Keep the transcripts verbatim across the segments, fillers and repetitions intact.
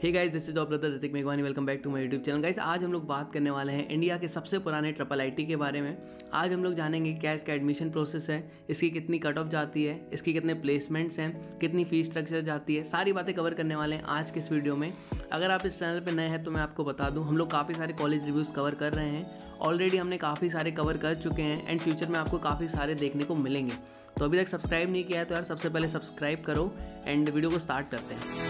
Hey guys, this is brother Hrithik मेघवानी। Welcome back to my YouTube channel. Guys, आज हम लोग बात करने वाले हैं इंडिया के सबसे पुराने ट्रिपल आईटी के बारे में। आज हम लोग जानेंगे क्या इसका एडमिशन प्रोसेस है, इसकी कितनी कट ऑफ जाती है, इसकी कितने प्लेसमेंट्स हैं, कितनी फीस स्ट्रक्चर जाती है, सारी बातें कवर करने वाले हैं आज के इस वीडियो में। अगर आप इस चैनल पर नए हैं तो मैं आपको बता दूँ, हम लोग काफ़ी सारे कॉलेज रिव्यूज़ कवर कर रहे हैं। ऑलरेडी हमने काफ़ी सारे कवर कर चुके हैं एंड फ्यूचर में आपको काफ़ी सारे देखने को मिलेंगे। तो अभी तक सब्सक्राइब नहीं किया है तो यार सबसे पहले सब्सक्राइब करो एंड वीडियो को स्टार्ट करते हैं।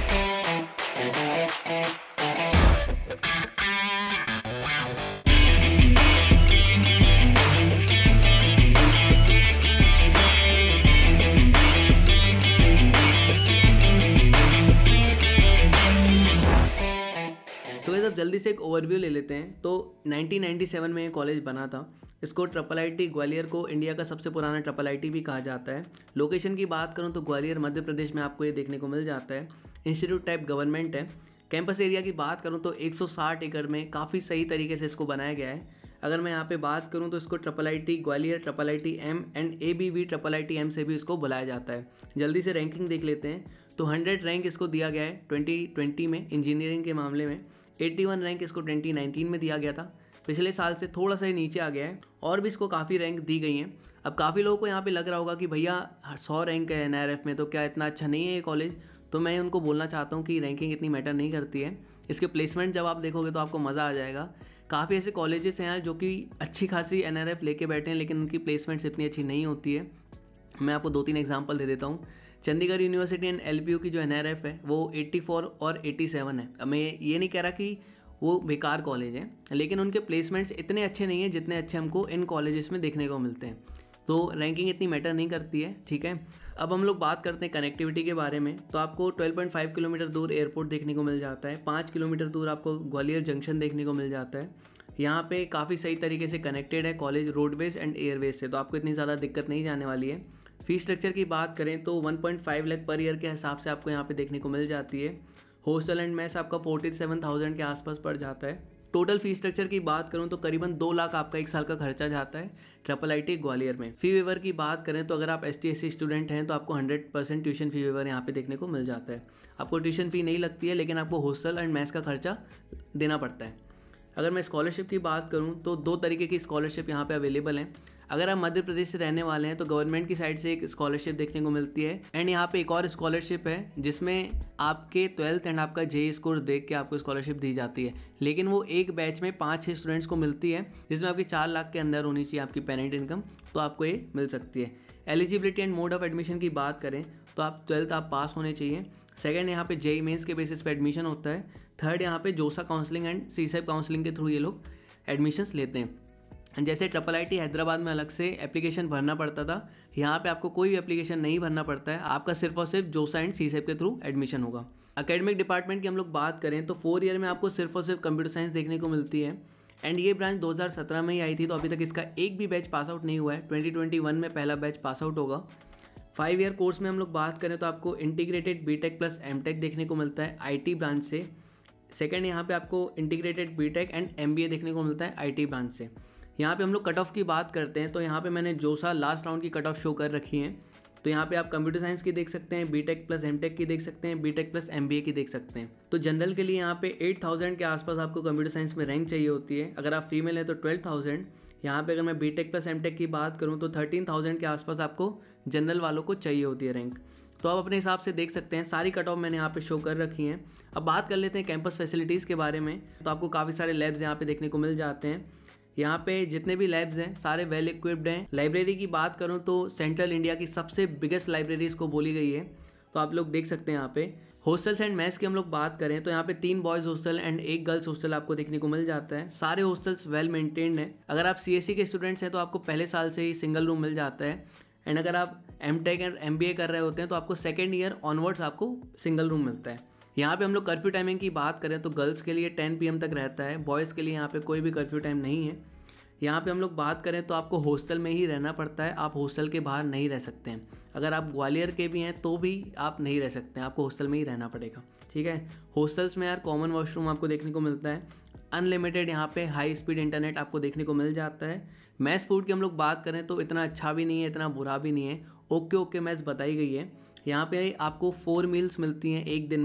सो गाइस, अब जल्दी से एक ओवरव्यू ले लेते हैं। तो नाइनटीन नाइंटी सेवन में ये कॉलेज बना था। इसको ट्रिपल आईटी ग्वालियर को इंडिया का सबसे पुराना ट्रिपल आईटी भी कहा जाता है। लोकेशन की बात करूं तो ग्वालियर मध्य प्रदेश में आपको ये देखने को मिल जाता है। इंस्टीट्यूट टाइप गवर्नमेंट है। कैंपस एरिया की बात करूं तो एक सौ साठ एकड़ में काफ़ी सही तरीके से इसको बनाया गया है। अगर मैं यहाँ पे बात करूं तो इसको triple IT Gwalior, triple IT M and A B V triple IT M से भी इसको बुलाया जाता है। जल्दी से रैंकिंग देख लेते हैं तो हंड्रेड रैंक इसको दिया गया है ट्वेंटी ट्वेंटी में इंजीनियरिंग के मामले में। इक्यासी रैंक इसको ट्वेंटी नाइंटीन में दिया गया था। पिछले साल से थोड़ा सा ही नीचे आ गया है और भी इसको काफ़ी रैंक दी गई हैं। अब काफ़ी लोगों को यहाँ पे लग रहा होगा कि भैया सौ रैंक है एन आर एफ में, तो क्या इतना अच्छा नहीं है ये कॉलेज। तो मैं उनको बोलना चाहता हूँ कि रैंकिंग इतनी मैटर नहीं करती है। इसके प्लेसमेंट जब आप देखोगे तो आपको मज़ा आ जाएगा। काफ़ी ऐसे कॉलेजेस हैं जो कि अच्छी खासी एन आर एफ लेके बैठे हैं लेकिन उनकी प्लेसमेंट्स इतनी अच्छी नहीं होती है। मैं आपको दो तीन एग्जाम्पल दे देता हूँ। Chandigarh university and L P U की जो एन आर एफ है वो चौरासी और सत्तासी है। अब मैं ये नहीं कह रहा कि वो बेकार कॉलेज है, लेकिन उनके प्लेसमेंट्स इतने अच्छे नहीं हैं जितने अच्छे हमको इन कॉलेजेस में देखने को मिलते हैं। तो रैंकिंग इतनी मैटर नहीं करती है, ठीक है। अब हम लोग बात करते हैं कनेक्टिविटी के बारे में। तो आपको ट्वेल्व पॉइंट फाइव किलोमीटर दूर एयरपोर्ट देखने को मिल जाता है। पाँच किलोमीटर दूर आपको ग्वालियर जंक्शन देखने को मिल जाता है। यहाँ पे काफ़ी सही तरीके से कनेक्टेड है कॉलेज रोडवेज एंड एयरवेज से, तो आपको इतनी ज़्यादा दिक्कत नहीं जाने वाली है। फीस स्ट्रक्चर की बात करें तो one point five lakh per year के हिसाब से आपको यहाँ पे देखने को मिल जाती है। हॉस्टल एंड मेस आपका फोर्टी सेवन थाउजेंड के आसपास पड़ जाता है। टोटल फीस स्ट्रक्चर की बात करूं तो करीबन दो लाख आपका एक साल का खर्चा जाता है ट्रिपल आईटी ग्वालियर में। फी वेवर की बात करें तो अगर आप S T S C student हैं तो आपको hundred percent tuition fee waiver यहाँ पे देखने को मिल जाता है। आपको ट्यूशन फी नहीं लगती है लेकिन आपको हॉस्टल एंड मेस का खर्चा देना पड़ता है। अगर मैं स्कॉलरशिप की बात करूं तो दो तरीके की स्कॉलरशिप यहाँ पे अवेलेबल हैं। अगर आप मध्य प्रदेश से रहने वाले हैं तो गवर्नमेंट की साइड से एक स्कॉलरशिप देखने को मिलती है एंड यहाँ पे एक और स्कॉलरशिप है जिसमें आपके ट्वेल्थ एंड आपका जे स्कोर देख के आपको स्कॉलरशिप दी जाती है। लेकिन वो एक बैच में पाँच छः स्टूडेंट्स को मिलती है जिसमें आपकी चार लाख के अंदर होनी चाहिए आपकी पेरेंट इनकम, तो आपको ये मिल सकती है। Eligibility and mode of admission की बात करें तो आप ट्वेल्थ आप पास होने चाहिए। सेकंड, यहाँ पे जेई मेंस के बेसिस पे एडमिशन होता है। थर्ड, यहाँ पे JoSAA counselling and CSAB counselling के थ्रू ये लोग एडमिशन्स लेते हैं। जैसे ट्रिपल आईटी हैदराबाद में अलग से एप्लीकेशन भरना पड़ता था, यहाँ पे आपको कोई भी एप्लीकेशन नहीं भरना पड़ता है। आपका सिर्फ और सिर्फ जोसा एंड सीसेप के थ्रू एडमिशन होगा। एकेडमिक डिपार्टमेंट की हम लोग बात करें तो फोर ईयर में आपको सिर्फ और सिर्फ कंप्यूटर साइंस देखने को मिलती है एंड ये ब्रांच दो हज़ार सत्रह में ही आई थी, तो अभी तक इसका एक भी बैच पास आउट नहीं हुआ है। ट्वेंटी ट्वेंटी वन में पहला बैच पास आउट होगा। फाइव ईयर कोर्स में हम लोग बात करें तो आपको इंटीग्रेटेड बीटेक प्लस एमटेक देखने को मिलता है आईटी ब्रांच से। सेकंड, यहाँ पे आपको इंटीग्रेटेड बीटेक एंड एमबीए देखने को मिलता है आईटी ब्रांच से। यहाँ पे हम लोग कट ऑफ की बात करते हैं तो यहाँ पे मैंने जोसा लास्ट राउंड की कट ऑफ शो कर रखी है। तो यहाँ पे आप कंप्यूटर साइंस की देख सकते हैं, बीटेक प्लस एमटेक की देख सकते हैं, बीटेक प्लस एमबीए की देख सकते हैं। तो जनरल के लिए यहाँ पे एट थाउजेंड के आसपास आपको कंप्यूटर साइंस में रैंक चाहिए होती है। अगर आप फीमेल हैं तो ट्वेल्व थाउजेंड। यहाँ पे अगर मैं बीटेक प्लस एमटेक की बात करूँ तो थर्टीन थाउजेंड के आसपास आपको जनरल वालों को चाहिए होती है रैंक। तो आप अपने हिसाब से देख सकते हैं, सारी कट ऑफ मैंने यहाँ पे शो कर रखी हैं। अब बात कर लेते हैं कैंपस फैसिलिटीज़ के बारे में। तो आपको काफ़ी सारे लैब्स यहाँ पे देखने को मिल जाते हैं। यहाँ पे जितने भी लैब्स हैं सारे वेल इक्विप्ड हैं। लाइब्रेरी की बात करूँ तो सेंट्रल इंडिया की सबसे बिगेस्ट लाइब्रेरी इसको बोली गई है, तो आप लोग देख सकते हैं यहाँ पे। हॉस्टल्स एंड मेस की हम लोग बात करें तो यहाँ पे तीन बॉयज़ हॉस्टल एंड एक गर्ल्स हॉस्टल आपको देखने को मिल जाता है। सारे हॉस्टल्स वेल मेंटेन्ड हैं। अगर आप सीएससी के स्टूडेंट्स हैं तो आपको पहले साल से ही सिंगल रूम मिल जाता है एंड अगर आप एमटेक एंड एमबीए कर रहे होते हैं तो आपको सेकेंड ईयर ऑनवर्ड्स आपको सिंगल रूम मिलता है। यहाँ पे हम लोग कर्फ्यू टाइमिंग की बात करें तो गर्ल्स के लिए टेन पी एम तक रहता है, बॉयज़ के लिए यहाँ पे कोई भी कर्फ्यू टाइम नहीं है। यहाँ पे हम लोग बात करें तो आपको हॉस्टल में ही रहना पड़ता है, आप हॉस्टल के बाहर नहीं रह सकते हैं। अगर आप ग्वालियर के भी हैं तो भी आप नहीं रह सकते हैं, आपको हॉस्टल में ही रहना पड़ेगा, ठीक है। हॉस्टल्स में यार कॉमन वॉशरूम आपको देखने को मिलता है। अनलिमिटेड यहाँ पे हाई स्पीड इंटरनेट आपको देखने को मिल जाता है। मैस फूड की हम लोग बात करें तो इतना अच्छा भी नहीं है, इतना बुरा भी नहीं है, ओके ओके मैस बताई गई है। यहाँ पे आपको फोर मील्स मिलती हैं एक दिन में।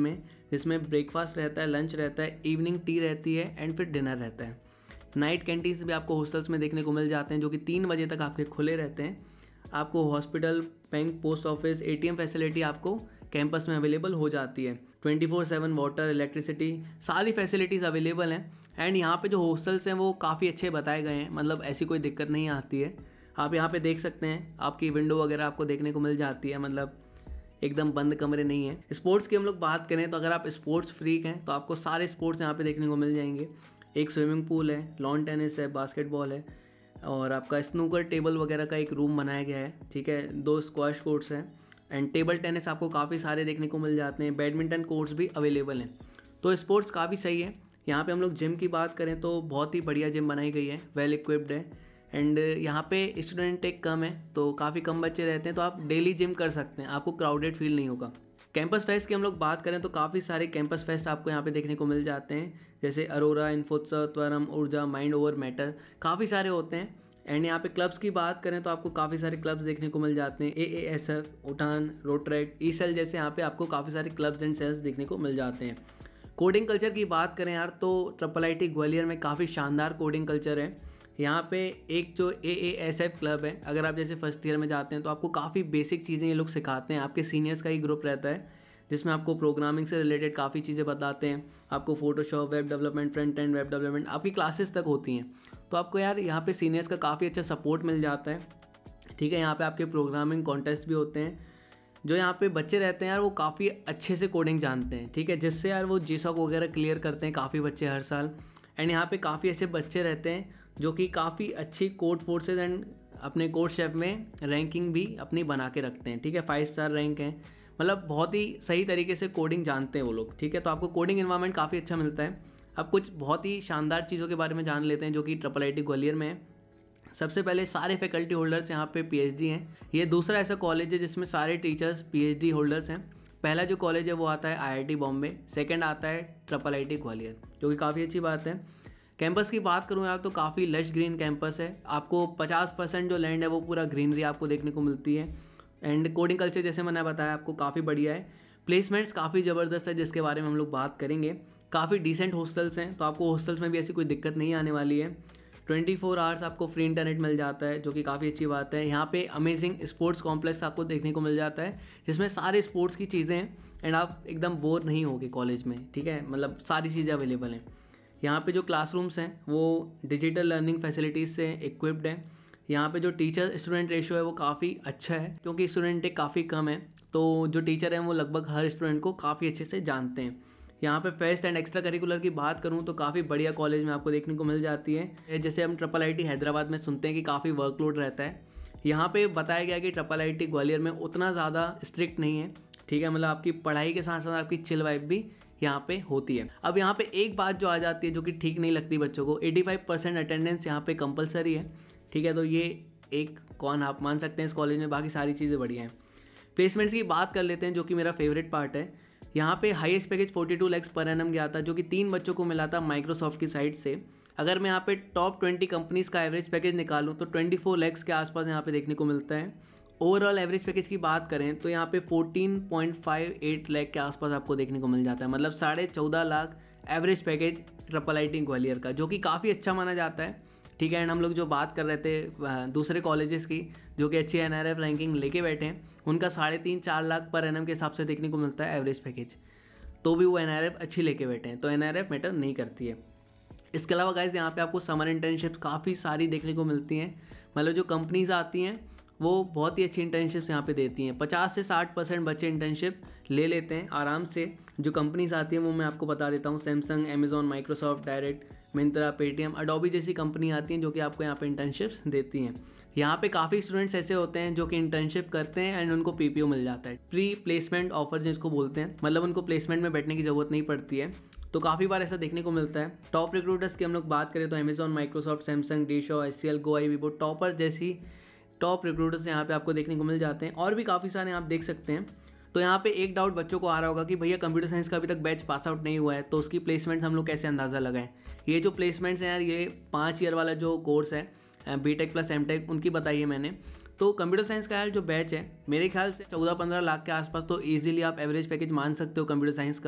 जिसमें ब्रेकफास्ट रहता है, लंच रहता है, इवनिंग टी रहती है एंड फिर डिनर रहता है। नाइट कैंटीन्स भी आपको हॉस्टल्स में देखने को मिल जाते हैं जो कि तीन बजे तक आपके खुले रहते हैं। आपको hospital, bank, post office, ATM facility आपको कैंपस में अवेलेबल हो जाती है। Twenty four seven water, electricity, सारी फैसिलिटीज़ अवेलेबल हैं। एंड यहाँ पे जो हॉस्टल्स हैं वो काफ़ी अच्छे बताए गए हैं, मतलब ऐसी कोई दिक्कत नहीं आती है। आप यहाँ पे देख सकते हैं, आपकी विंडो वगैरह आपको देखने को मिल जाती है, मतलब एकदम बंद कमरे नहीं है। स्पोर्ट्स की हम लोग बात करें तो अगर आप स्पोर्ट्स फ्रीक हैं तो आपको सारे स्पोर्ट्स यहाँ पे देखने को मिल जाएंगे। एक स्विमिंग पूल है, लॉन टेनिस है, बास्केटबॉल है और आपका स्नूकर टेबल वगैरह का एक रूम बनाया गया है, ठीक है। दो स्क्वैश कोर्ट्स हैं एंड टेबल टेनिस आपको काफ़ी सारे देखने को मिल जाते हैं। बैडमिंटन कोर्ट्स भी अवेलेबल हैं, तो स्पोर्ट्स काफ़ी सही है। यहाँ पे हम लोग जिम की बात करें तो बहुत ही बढ़िया जिम बनाई गई है, वेल इक्विप्ड है एंड यहाँ पे स्टूडेंट टेक कम है तो काफ़ी कम बच्चे रहते हैं, तो आप डेली जिम कर सकते हैं, आपको क्राउडेड फील नहीं होगा। कैंपस फेस्ट की हम लोग बात करें तो काफ़ी सारे कैंपस फेस्ट आपको यहाँ पे देखने को मिल जाते हैं, जैसे अरोरा, इन्फोत्सव, त्वरम, ऊर्जा, माइंड ओवर मैटर, काफ़ी सारे होते हैं। एंड यहाँ पे क्लब्स की बात करें तो आपको काफ़ी सारे क्लब्स देखने को मिल जाते हैं। A A S F, Uthaan, Rotaract, E cell जैसे यहाँ पे आपको काफ़ी सारे क्लब्स एंड सेल्स देखने को मिल जाते हैं। कोडिंग कल्चर की बात करें यार तो ट्रिपल आई टी ग्वालियर में काफ़ी शानदार कोडिंग कल्चर है। यहाँ पे एक जो A A S F club है, अगर आप जैसे फर्स्ट ईयर में जाते हैं तो आपको काफ़ी बेसिक चीज़ें ये लोग सिखाते हैं। आपके सीनियर्स का ही ग्रुप रहता है जिसमें आपको प्रोग्रामिंग से रिलेटेड काफ़ी चीज़ें बताते हैं। आपको Photoshop, web development, front end web development आपकी क्लासेस तक होती हैं, तो आपको यार यहाँ पे सीनियर्स का काफ़ी अच्छा सपोर्ट मिल जाता है, ठीक है। यहाँ पे आपके प्रोग्रामिंग कॉन्टेस्ट भी होते हैं। जो यहाँ पे बच्चे रहते हैं यार वो काफ़ी अच्छे से कोडिंग जानते हैं, ठीक है, जिससे यार वो जी सॉक वगैरह क्लियर करते हैं काफ़ी बच्चे हर साल। एंड यहाँ पे काफ़ी अच्छे बच्चे रहते हैं जो कि काफ़ी अच्छी कोड फोर्सेज एंड अपने कोड शेफ में रैंकिंग भी अपनी बना के रखते हैं, ठीक है। फाइव स्टार रैंक है, मतलब बहुत ही सही तरीके से कोडिंग जानते हैं वो लोग, ठीक है। तो आपको कोडिंग इन्वायरमेंट काफ़ी अच्छा मिलता है। अब कुछ बहुत ही शानदार चीज़ों के बारे में जान लेते हैं जो कि ट्रिपल आई टी ग्वालियर में है। सबसे पहले सारे फैकल्टी होल्डर्स यहाँ पे पीएचडी हैं। ये दूसरा ऐसा कॉलेज है जिसमें सारे टीचर्स पीएचडी होल्डर्स हैं। पहला जो कॉलेज है वो आता है आईआईटी बॉम्बे, सेकंड आता है ट्रिपल आई टी ग्वालियर, जो कि काफ़ी अच्छी बात है। कैंपस की बात करूँ यार तो काफ़ी लश ग्रीन कैंपस है। आपको पचास परसेंट जो लैंड है वो पूरा ग्रीनरी आपको देखने को मिलती है। एंड कोडिंग कल्चर जैसे मैंने बताया आपको काफ़ी बढ़िया है। प्लेसमेंट्स काफ़ी ज़बरदस्त है जिसके बारे में हम लोग बात करेंगे। काफ़ी डिसेंट हॉस्टल्स हैं, तो आपको हॉस्टल्स में भी ऐसी कोई दिक्कत नहीं आने वाली है। ट्वेंटी फोर आवर्स आपको फ्री इंटरनेट मिल जाता है जो कि काफ़ी अच्छी बात है। यहाँ पे अमेजिंग स्पोर्ट्स कॉम्प्लेक्स आपको देखने को मिल जाता है जिसमें सारे स्पोर्ट्स की चीज़ें हैं एंड आप एकदम बोर नहीं होगे कॉलेज में, ठीक है, मतलब सारी चीज़ें अवेलेबल हैं। यहाँ पे जो क्लासरूम्स हैं वो डिजिटल लर्निंग फैसिलिटीज़ से इक्विप्ड हैं। यहाँ पे जो टीचर स्टूडेंट रेशियो है वो काफ़ी अच्छा है क्योंकि स्टूडेंट एक काफ़ी कम है, तो जो टीचर हैं वो लगभग हर स्टूडेंट को काफ़ी अच्छे से जानते हैं। यहाँ पे फेस्ट एंड एक्स्ट्रा करिकुलर की बात करूँ तो काफ़ी बढ़िया कॉलेज में आपको देखने को मिल जाती है। जैसे हम ट्रिपल आई टी हैदराबाद में सुनते हैं कि काफ़ी वर्कलोड रहता है, यहाँ पे बताया गया कि ट्रिपल आई टी ग्वालियर में उतना ज़्यादा स्ट्रिक्ट नहीं है, ठीक है, मतलब आपकी पढ़ाई के साथ साथ आपकी चिल वाइब भी यहाँ पे होती है। अब यहाँ पे एक बात जो आ जाती है जो कि ठीक नहीं लगती बच्चों को, पचासी परसेंट अटेंडेंस यहाँ पे कंपलसरी है, ठीक है, तो ये एक कौन आप मान सकते हैं इस कॉलेज में, बाकी सारी चीज़ें बढ़िया हैं। प्लेसमेंट्स की बात कर लेते हैं जो कि मेरा फेवरेट पार्ट है। यहाँ पे हाईएस्ट पैकेज बयालीस लाख पर एनम गया था जो कि तीन बच्चों को मिला था माइक्रोसॉफ्ट की साइड से। अगर मैं यहाँ पे टॉप बीस कंपनीज़ का एवरेज पैकेज निकालूँ तो चौबीस लाख के आसपास यहाँ पे देखने को मिलता है। ओवरऑल एवरेज पैकेज की बात करें तो यहाँ पे चौदह पॉइंट पाँच आठ लाख के आसपास आपको देखने को मिल जाता है, मतलब साढ़े चौदह lakh average package triple I T Gwalior का, जो कि काफ़ी अच्छा माना जाता है, ठीक है। एंड हम लोग जो बात कर रहे थे दूसरे कॉलेजेस की जो कि अच्छी एन आर एफ रैंकिंग लेके बैठे हैं, उनका साढ़े तीन चार लाख पर एनम के हिसाब से देखने को मिलता है एवरेज पैकेज, तो भी वो एन आर एफ अच्छी लेके बैठे हैं, तो एन आर एफ मैटर नहीं करती है। इसके अलावा गाइस यहाँ पे आपको समर इंटर्नशिप्स काफ़ी सारी देखने को मिलती हैं, मतलब जो कंपनीज आती हैं वो बहुत ही अच्छी इंटर्नशिप्स यहाँ पे देती हैं। पचास से साठ परसेंट बच्चे इंटर्नशिप ले लेते हैं आराम से। जो कंपनीज आती हैं वो मैं आपको बता देता हूँ, Samsung, Amazon, Microsoft, direct, Myntra, Paytm, Adobe जैसी कंपनी आती हैं जो कि आपको यहाँ पे इंटर्नशिप्स देती हैं। यहाँ पे काफ़ी स्टूडेंट्स ऐसे होते हैं जो कि इंटर्नशिप करते हैं एंड उनको पीपीओ मिल जाता है, प्री प्लेसमेंट ऑफर जिसको बोलते हैं, मतलब उनको प्लेसमेंट में बैठने की ज़रूरत नहीं पड़ती है, तो काफ़ी बार ऐसा देखने को मिलता है। टॉप रिक्रूटर्स की हम लोग बात करें तो Amazon, Microsoft, Samsung, DE Shaw, H C L, go I, Vivo, Toppr जैसी टॉप रिक्रूटर्स यहाँ पे आपको देखने को मिल जाते हैं, और भी काफ़ी सारे आप देख सकते हैं। तो यहाँ पे एक डाउट बच्चों को आ रहा होगा कि भैया कंप्यूटर साइंस का अभी तक बैच पास आउट नहीं हुआ है तो उसकी प्लेसमेंट्स हम लोग कैसे अंदाज़ा लगाएं। ये जो प्लेसमेंट्स हैं यार, ये पाँच ईयर वाला जो कोर्स है बीटेक प्लस एमटेक, उनकी बताई है मैंने। तो कंप्यूटर साइंस का यार जो बैच है मेरे ख्याल से चौदह पंद्रह लाख के आसपास तो ईजिली आप एवरेज पैकेज मान सकते हो कंप्यूटर साइंस का।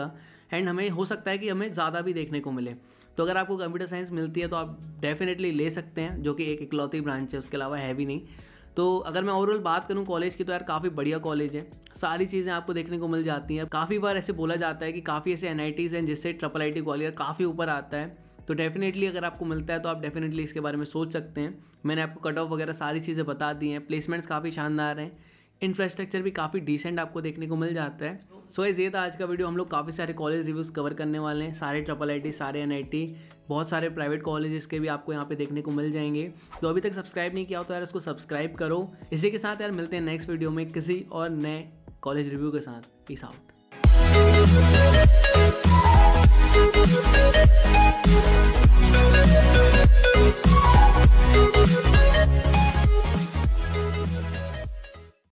एंड हमें हो सकता है कि हमें ज़्यादा भी देखने को मिले। तो अगर आपको कंप्यूटर साइंस मिलती है तो आप डेफिनेटली ले सकते हैं, जो कि एक इकलौती ब्रांच है, उसके अलावा है भी नहीं। तो अगर मैं ओवरऑल बात करूं कॉलेज की, तो यार काफ़ी बढ़िया कॉलेज है, सारी चीज़ें आपको देखने को मिल जाती हैं। काफ़ी बार ऐसे बोला जाता है कि काफ़ी ऐसे एन आई टीज़ हैं जिससे ट्रिपल आई टी ग्वालियर काफ़ी ऊपर आता है। तो डेफिनेटली अगर आपको मिलता है तो आप डेफिनेटली इसके बारे में सोच सकते हैं। मैंने आपको कट ऑफ वगैरह सारी चीज़ें बता दी हैं, प्लेसमेंट्स काफ़ी शानदार हैं, इंफ्रास्ट्रक्चर भी काफ़ी डिसेंट आपको देखने को मिल जाता है। सो गाइस ये था आज का वीडियो। हम लोग काफ़ी सारे कॉलेज रिव्यूज़ कवर करने वाले हैं, सारे ट्रिपल आई टी, सारे एन आई टी, बहुत सारे प्राइवेट कॉलेजेस के भी आपको यहाँ पे देखने को मिल जाएंगे। तो अभी तक सब्सक्राइब नहीं किया हो तो यार उसको सब्सक्राइब करो। इसी के साथ यार मिलते हैं नेक्स्ट वीडियो में किसी और नए कॉलेज रिव्यू के साथ। Peace out.